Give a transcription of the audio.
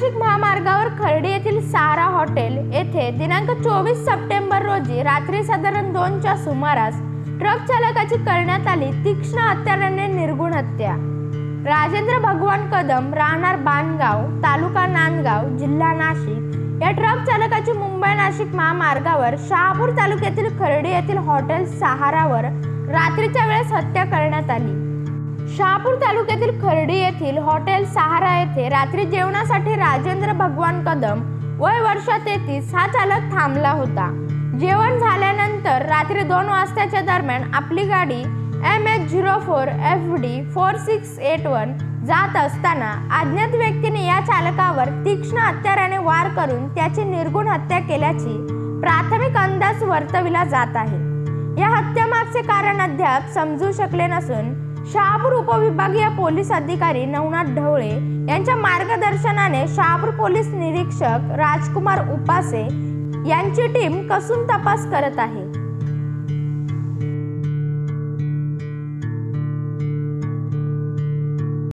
नाशिक महामार्गावर खर्डी येथील सहारा हॉटेल येथे दिनांक 24 सप्टेंबर रोजी रात्री साधारण 2च्या सुमारास ट्रक चालकाची करण्यात आली तीक्ष्ण हत्याराने निर्घृण हत्या। राजेंद्र भगवान कदम राहणार बाणगाव तालुका नांदगाव जिल्हा नाशिक या ट्रक चालकाची मुंबई नाशिक महामार्गावर शहापूर तालुक्यातील खर्डी येथील हॉटेल सहारावर रात्रीच्या वेळेस हत्या करण्यात आली। शहापूर तालुक्यातील खर्डी येथील हॉटेल सहारा येथे रात्री जेवणासाठी राजेंद्र भगवान कदम वय वर्ष 33 हा चालक थांबला होता। जेवण झाल्यानंतर रात्री 2 वाजताच्या दरम्यान आपली गाडी MH04 FD 4681 जात असताना अज्ञात व्यक्तीने या चालकावर तीक्ष्ण हत्याराने वार करून त्याची निर्घृण हत्या केल्याची प्राथमिक अंदाज वर्तविला जात आहे। या हत्येमागचे कारण अद्याप समजू शकले नसून शहापूर उपविभागीय पोलीस अधिकारी नवनाथ ढवळे यांच्या मार्गदर्शनाने शहापूर पोलीस निरीक्षक राजकुमार उपासे यांची टीम कसून तपास करत आहे।